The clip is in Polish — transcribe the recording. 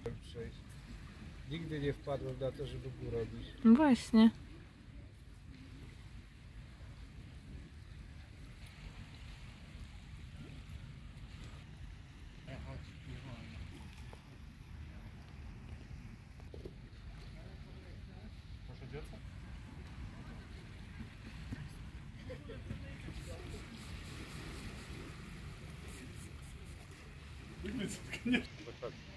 przejść. Nigdy nie wpadłem na to, żeby go robić. No właśnie. Proszę dziecko?